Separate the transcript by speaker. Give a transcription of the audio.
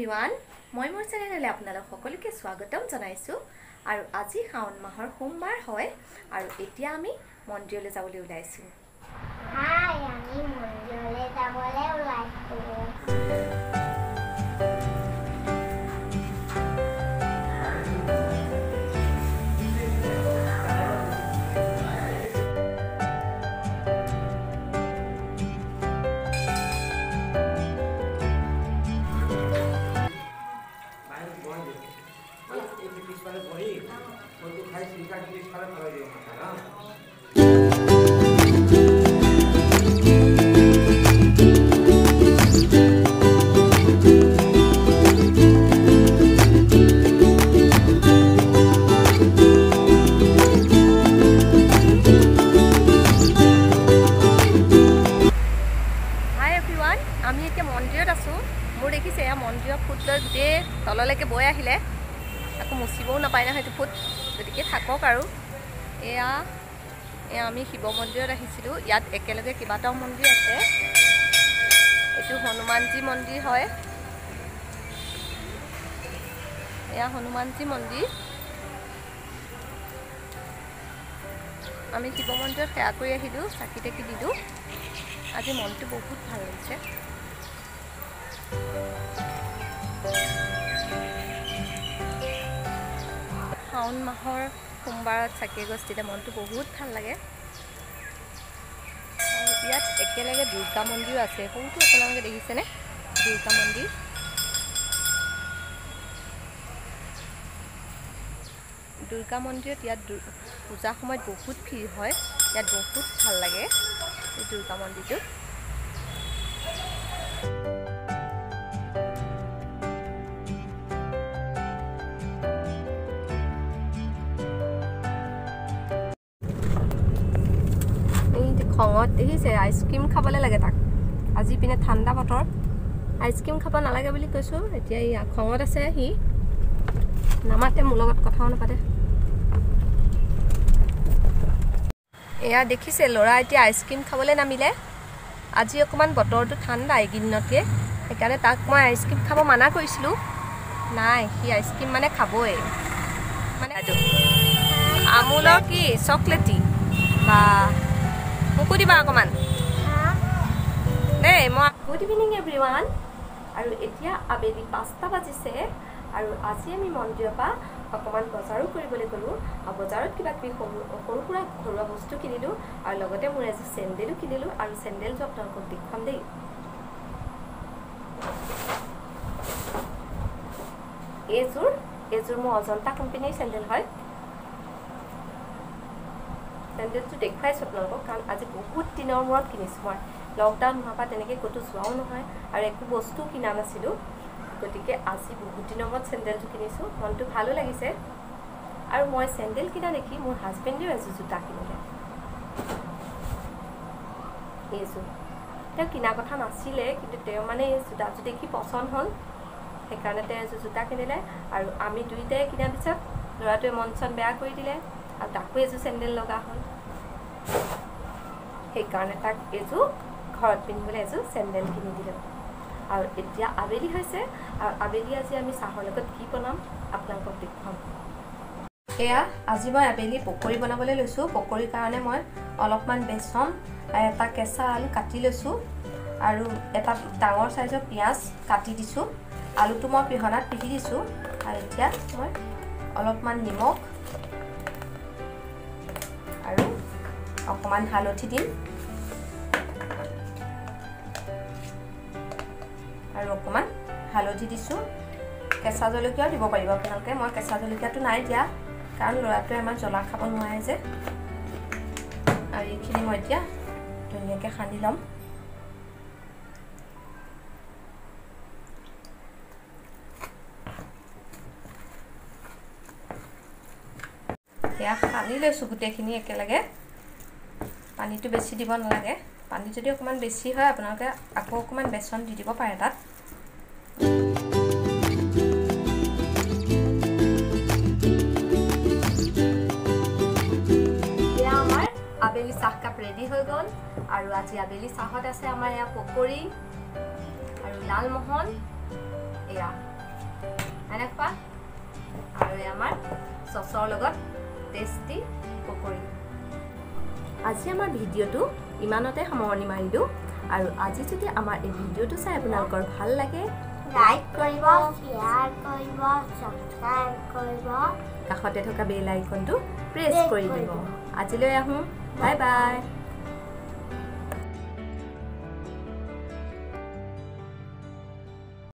Speaker 1: everyone, মই মোৰ চেনেললৈ আপোনালোক সকলোকে স্বাগতম জনাইছো আৰু আজি শাওন মাহৰ সোমবাৰ হয় আৰু এতিয়া আমি মন্দিৰলৈ যাবলৈ ওলাইছো।
Speaker 2: হাই আমি মন্দিৰলৈ যাবলৈ ওলাইছো। আমি এতিয়া মন্দিৰত আছো। মোৰ দেখিছে এয়া মন্দিৰৰ ফুটলৈ গোটেই তললৈকে বৈ আহিলে, আকৌ মুচিবও নাপায় নহয় সেইটো ফুট, গতিকে থাকক আৰু। এয়া আমি শিৱ মন্দিৰত আহিছিলোঁ। ইয়াত একেলগে কেইবাটাও মন্দিৰ আছে। এইটো হনুমানজী মন্দিৰ হয়। এয়া হনুমানজী মন্দিৰ। আমি শিৱ মন্দিৰত সেৱা কৰি আহিলোঁ, চাকি তাকি দিলোঁ। আজি মনটো বহুত ভাল লাগিছে। শাওন মাহৰ সোমবাৰত চাকি এগছ দিলে মনটো বহুত ভাল লাগে। ইয়াত একেলগে দুৰ্গা মন্দিৰো আছে। সৰুটো আপোনালোকে দেখিছেনে? দুৰ্গা মন্দিৰ। দুৰ্গা মন্দিৰত ইয়াত পূজাৰ সময়ত বহুত ভিৰ হয়। ইয়াত বহুত ভাল লাগে এই দুৰ্গা মন্দিৰটো। খঙত দেখিছে আইচক্ৰীম খাবলৈ লাগে তাক। আজি পিনে ঠাণ্ডা বতৰ, আইচক্ৰীম খাব নালাগে বুলি কৈছোঁ। এতিয়া ই খঙত আছে, সি নামাতে, মোৰ লগত কথাও নাপাতে। এয়া দেখিছে ল'ৰা এতিয়া আইচক্ৰীম খাবলৈ নামিলে। আজি অকণমান বতৰটো ঠাণ্ডা এইকেইদিনতকৈ, সেইকাৰণে তাক মই আইচক্ৰীম খাব মানা কৰিছিলোঁ। নাই, সি আইচক্ৰীম মানে খাবই। মানে আমুলৰ কি চকলেটি বা মোকো দিবা অকণমান দেই। মই গুড ইভিনিং এভৰিৱান। আৰু এতিয়া আবেলি 5টা বাজিছে আৰু আজি আমি মন্দিৰৰ পৰা অকণমান বজাৰো কৰিবলৈ গ'লোঁ। আৰু বজাৰত কিবা কিবি সৰু সুৰা ঘৰুৱা বস্তু কিনিলোঁ আৰু লগতে মোৰ এযোৰ চেণ্ডেলো কিনিলোঁ। আৰু চেণ্ডেলযোৰ আপোনালোকক দেখুৱাম দেই। এইযোৰ মোৰ অজন্তা কোম্পানীৰ চেণ্ডেল হয়। চেণ্ডেলটো দেখুৱাইছোঁ আপোনালোকক, কাৰণ আজি বহুত দিনৰ মূৰত কিনিছোঁ। মই লকডাউন হোৱাৰ পৰা তেনেকৈ ক'তো যোৱাও নহয় আৰু একো বস্তুও কিনা নাছিলোঁ, গতিকে আজি বহুত দিনৰ মূৰত চেণ্ডেলটো কিনিছোঁ। মনটো ভালো লাগিছে। আৰু মই চেণ্ডেল কিনা দেখি মোৰ হাজবেণ্ডেও এযোৰ জোতা কিনিলে। এইযোৰ তেওঁ কিনা কথা নাছিলে, কিন্তু তেওঁ মানে এই জোতাযোৰ দেখি পচন্দ হ'ল, সেইকাৰণে তেওঁ এযোৰ জোতা কিনিলে। আৰু আমি দুয়োটাই কিনাৰ পিছত ল'ৰাটোৱে মন চন বেয়া কৰি দিলে আৰু তাকো এযোৰ চেণ্ডেল লগা হ'ল। সেইকাৰণে তাক এযোৰ ঘৰত পিন্ধিবলৈ এযোৰ চেণ্ডেল কিনি দিলোঁ। আৰু এতিয়া আবেলি হৈছে আৰু আবেলি আজি আমি চাহৰ লগত কি বনাম আপোনালোকক দেখুৱাম। এয়া আজি মই আবেলি পকৰি বনাবলৈ লৈছোঁ। পকৰিৰ কাৰণে মই অলপমান বেচন, এটা কেঁচা আলু কাটি লৈছোঁ আৰু এটা ডাঙৰ চাইজৰ পিঁয়াজ কাটি দিছোঁ। আলুটো মই পিহনাত পিহি দিছোঁ। আৰু এতিয়া মই অলপমান নিমখ আৰু অকণমান হালধি দিম আৰু অকণমান হালধি দিছোঁ। কেঁচা জলকীয়াও দিব পাৰিব আপোনালোকে। মই কেঁচা জলকীয়াটো নাই দিয়া, কাৰণ ল'ৰাটোৱে আমাৰ জ্বলা খাব নোৱাৰে যে। আৰু এইখিনি মই এতিয়া ধুনীয়াকৈ সানি ল'ম। সেয়া সানি লৈছোঁ গোটেইখিনি একেলগে। পানীটো বেছি দিব নালাগে। পানী যদি অকণমান বেছি হয় আপোনালোকে আকৌ অকণমান বেচন দি দিব পাৰে তাত। এয়া আমাৰ আবেলি চাহকাপ ৰেডি হৈ গ'ল। আৰু আজি আবেলি চাহত আছে আমাৰ এয়া পকৰি আৰু লালমোহন, এয়া হয়নে খোৱা আৰু আমাৰ চচৰ লগত টেষ্টি পকৰি আজি আমাৰ ভিডিঅ'টো ইমানতে সামৰণি মাৰিলোঁ আৰু আজি যদি আমাৰ এই ভিডিঅ'টো চাই আপোনালোকৰ ভাল লাগে
Speaker 3: লাইক কৰিব শ্বেয়াৰ কৰিব সাবস্ক্ৰাইব কৰিব
Speaker 2: কাষতে থকা বেল আইকনটো প্ৰেছ কৰি দিব আজিলৈ আহোঁ বাই বাই